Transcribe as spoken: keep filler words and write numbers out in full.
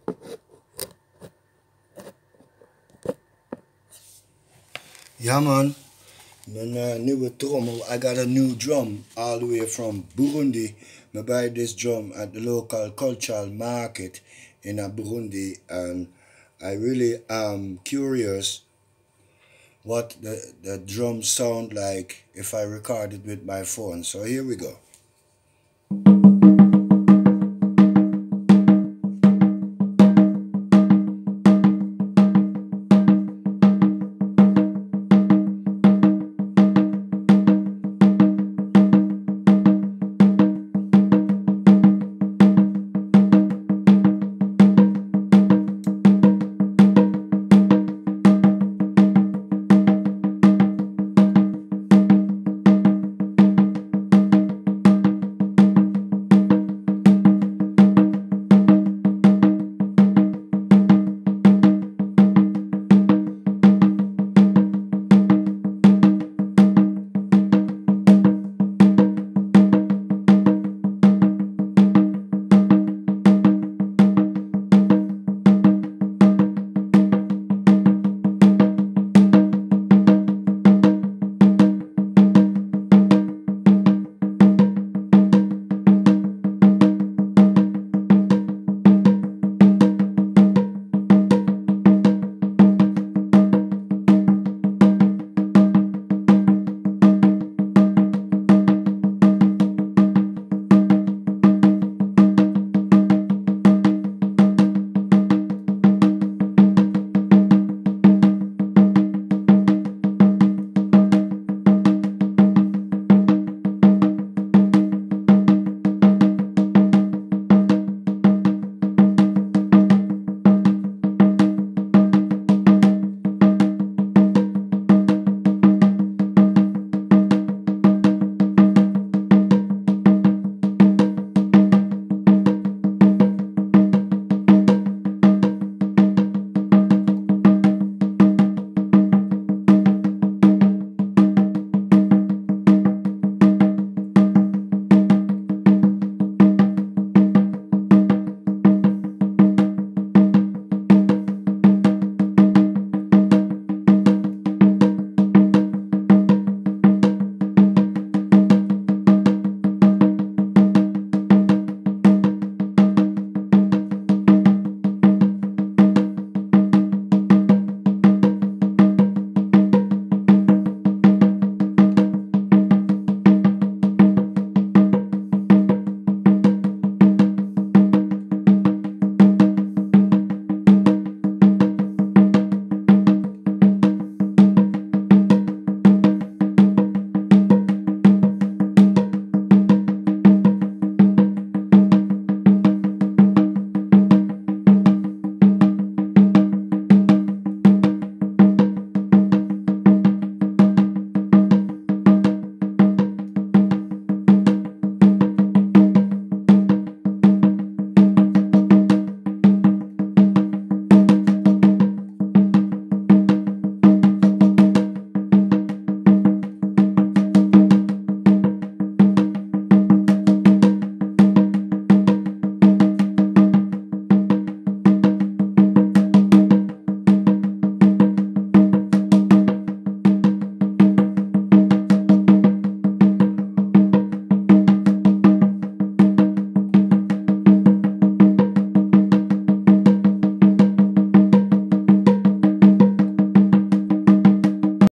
Yeah, man. Man, uh, new drum. I got a new drum all the way from Burundi. I buy this drum at the local cultural market in uh, Burundi, and I really am curious what the, the drum sound like if I record it with my phone. So here we go.